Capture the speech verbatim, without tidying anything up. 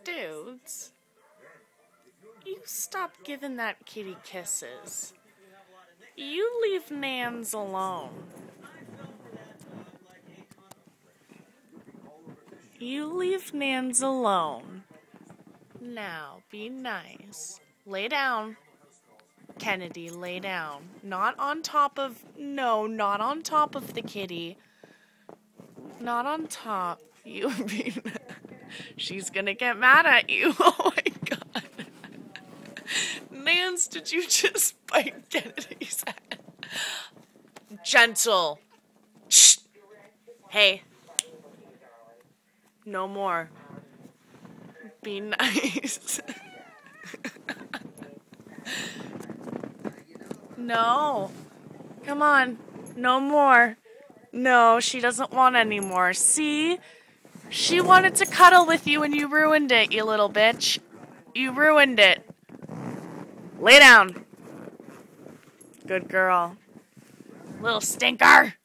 Dudes, you stop giving that kitty kisses. You leave Nans alone. You leave Nans alone. Now, be nice. Lay down. Kennedi, lay down. Not on top of... No, not on top of the kitty. Not on top. You mean... She's gonna get mad at you. Oh my god. Nans, did you just bite Kennedi's head? Gentle. Shh. Hey. No more. Be nice. No. Come on. No more. No, she doesn't want any more. See? She wanted to cuddle with you and you ruined it, you little bitch. You ruined it. Lay down. Good girl. Little stinker.